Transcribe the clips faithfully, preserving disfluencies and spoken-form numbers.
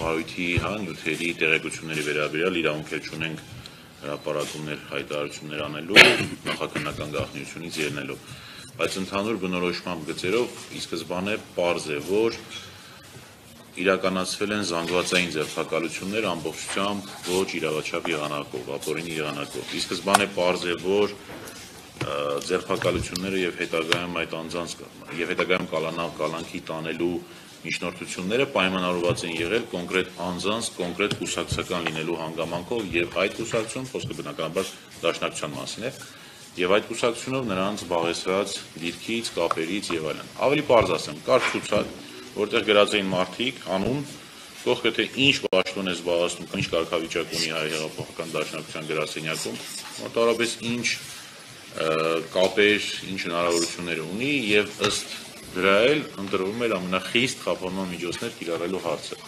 բարույթի, հա, նյութերի տեղեկությունների վերաբերյալ իրավունք չունենք հրապարակումներ, հայտարարություններ անելու, նախաքննական գաղտնիությունից ելնելով, բայց ընդհանուր բնորոշմամբ գծերով ի սկզբանե պարզ է, որ իրականացվել են զանգվածային ձերբակալություններ ամբողջությամբ ոչ իրավաչափ եղանակով, ապօրինի եղանակով։ Ի սկզբանե պարզ է, որ ձերբակալությունները եւ հետագայում այդ անձանց եւ հետագայում կալանավ կալանքի տանելու միջնորդությունները պայմանավորված են եղել կոնկրետ անձանց կոնկրետ կուսակցական լինելու հանգամանքով եւ այդ կուսակցություն խոսքը բնականաբար դաշնակցության մասին է եւ այդ կուսակցությունով նրանց զբաղեցրած դիրքից, կապերից եւ այլն։ Ավելի պարզ ասեմ, կար ցուցակ, որտեղ գրած էին մարդիկ, անուն, կողքը թե ինչ պաշտոն է զբաղեցնում, ինչ կարգավիճակ ունի հայ հեղափոխական դաշնակցության գրասենյակում, մոտավորապես ինչ կապեր, ինչ հնարավորություններ ունի եւ ըստ դրա էլ ընտրվում էր ամենախիստ խափանման միջոցներ կիրառելու հարցը։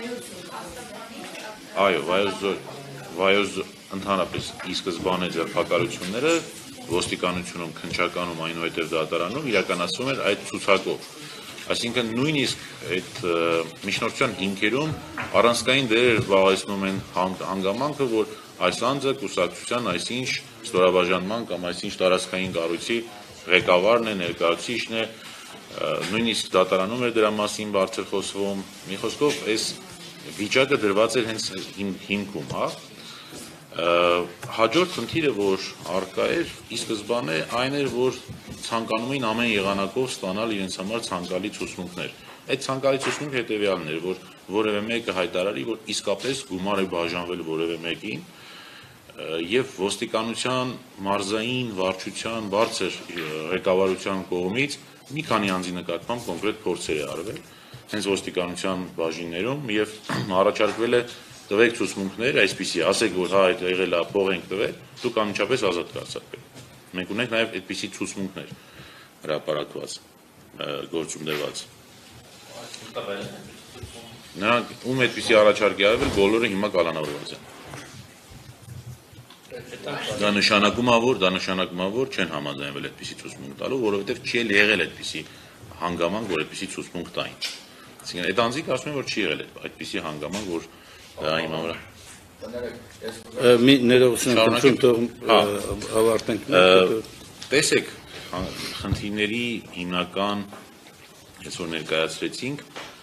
Այո, վայոց ընդհանրապես ի սկզբանե ձերբակալությունները ոստիկանությունում, քննչականում, այնուհետև դատարանում իրականացվում էր այդ ցուցակով։ Այսինքն նույնիսկ այդ միջնորդության հիմքերում առանցքային դեր զբաղեցնում են հանգամանքը, որ այս անձը կուսակցության այսինչ ստորաբաժանման կամ այսինչ տարածքային կառույցի ղեկավարն է, ներկայացուցիչն է, նույնիսկ դատարանում էր դրա մասին բարձր խոսվում, մի խոսքով այս վիճակը դրված էր հենց հիմքում, հա։ Հաջորդ խնդիրը, որ առկա էր, ի սկզբանե այն էր, որ ցանկանում էին ամեն եղանակով ստանալ իրենց համար ցանկալի ցուցմունքներ։ Այդ ցանկալի ցուցմունքը հետևյալն էր, որ որևէ մեկը հայտարարի, որ իսկապես գումար է բաժանվել որևէ մեկին, եւ ոստիկանության մարզային վարչության բարձր ղեկավարության կողմից մի քանի անձի նկատմամբ կոնկրետ փորձեր է արվել հենց ոստիկանության բաժիններում եւ առաջարկվել է տվեք ցուցմունքներ, այսպիսի, ասեք, որ հա այդ եղել է, փող ենք տվել, դուք անմիջապես ազատ կարձակվեք։ Մենք ունենք նաեւ այդպիսի ցուցմունքներ հրապարակված, գործում դրված։ Նրանք ում այդպիսի առաջարկ է արվել, բոլորը հիմա կալանավորված են։ Դա նշանակում է, որ դա նշանակում է, որ չեն համաձայնվել այդպիսի ցուցմունք տալու, որովհետեւ չի եղել այդպիսի հանգամանք, որ այդպիսի ցուցմունք տային։ Այսինքն այդ անձիկ ասում են, որ չի եղել այդպիսի հանգամանք, որ դա հիմա վրա։ Մի ներողություն թող ավարտենք։ Տեսեք, խնդիրների հիմնական այսօր ներկայացրեցինք,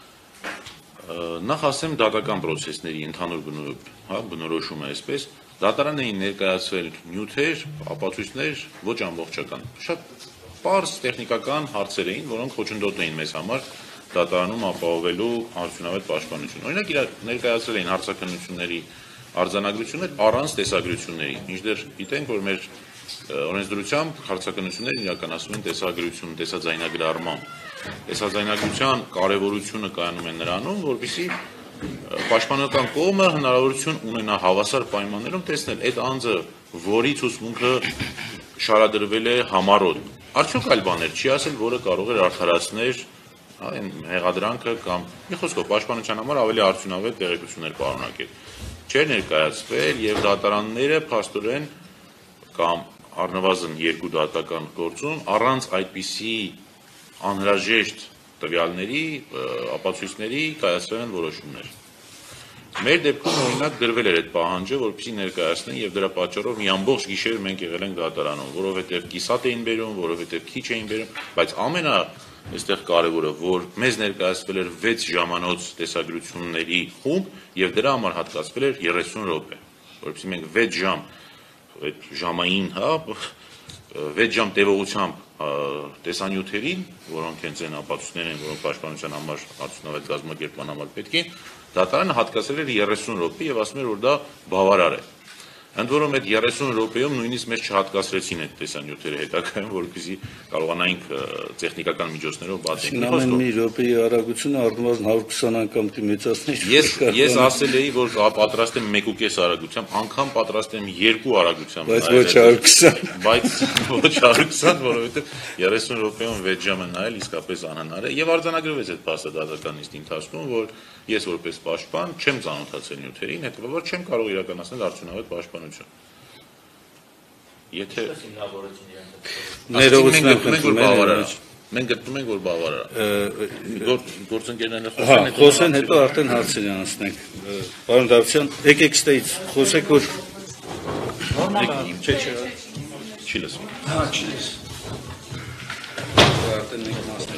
նախ ասեմ դատական process-ների ընդհանուր բնորոշումը այսպես, դատարան էին ներկայացվել նյութեր, ապացույցներ ոչ ամբողջական։ Շատ պարզ տեխնիկական հարցեր էին, որոնք խոչընդոտ էին մեզ համար դատարանում ապահովելու արդյունավետ պաշտպանություն։ Օրինակ ներկայացրել էին հարցաքննությունների արձանագրություններ առանց տեսագրությունների։ Մինչդեռ գիտենք, որ մեր օրենսդրությամբ հարցաքննությունները իրականացվում են տեսագրություն, տեսաձայնագրարման։ Տեսաձայնագրության կարևորությունը կայանում է նրանում, որպեսզի պաշտպանական կողմը հնարավորություն ունենա հավասար պայմաններում տեսնել այդ անձը, որի ցուցմունքը շարադրվել է համառոտ։ Արդյոք այլ բաներ չի ասել, որը կարող է արդարացնել այն հեղադրանքը կամ մի խոսքով պաշտպանության համար ավելի արդյունավետ տեղեկություններ պարունակել։ Չէր ներկայացվել եւ դատարանները փաստորեն կամ առնվազն երկու դատական գործում առանց այդպիսի անհրաժեշտ տվյալների, ապացույցների կայացրել են որոշումներ։ Մեր դեպքում օրինակ դրվել էր այդ պահանջը, որպեսզի ներկայացնեն եւ դրա պատճառով մի ամբողջ գիշեր մենք եղել ենք դատարանում, որովհետեւ կիսատ էին բերում, որովհետեւ քիչ էին բերում, բայց ամենա այստեղ կարևորը, որ մեզ ներկայացվել էր վեց ժամանոց տեսագրությունների խումբ եւ դրա համար հատկացվել էր երեսուն րոպե, որովհետեւ մենք վեց ժամ այդ ժամային, հա, վեց ժամ տևողությամբ տեսանյութերին, որոնք հենց այն ապացույցներ են, որոնք պաշտպանության համար արդյունավետ կազմակերպման համար պետք է, դատարանը հատկացրել էր երեսուն րոպե եւ ասում էր, որ դա բավարար է։ Ընդ որում այդ երեսուն րոպեում նույնիսկ մեզ չհատկացրեցին այդ տեսանյութերը հետագայում, որպեսզի կարողանայինք տեխնիկական միջոցներով բացենք։ Ամեն մի րոպեի արագությունը առնվազն հարյուր քսան անգամ դիմեցածներ։ Ես ես ասել էի, որ պատրաստ եմ մեկ ու կես արագությամբ, անգամ պատրաստ եմ երկու արագությամբ։ Բայց ոչ հարյուր քսան։ Բայց ոչ հարյուր քսան, որովհետև երեսուն րոպեում վեց ժամը նայել իսկապես անհնար է եւ արձանագրվեց այդ փաստը դատական նիստի ընթացքում, որ ես որպես պաշտպան չեմ ծանոթացել նյութերին, հետեւաբար չեմ կարող իրականացնել արդյունավետ պաշտպանություն։ Եթե ներողություն խնդրում եմ, Մենք գտնում ենք, որ բավարար է։ Գոր- Գործընկերները Հա, խոսեն, հետո խոսեն, հարցեր- հետո արդեն հարցեր անցնենք։ Պարոն Դավթյան, եկեք ստեից, խոսեք, որ Չէ, չէ, չի լսվում։ հա, չի։ Արդեն մենք մասն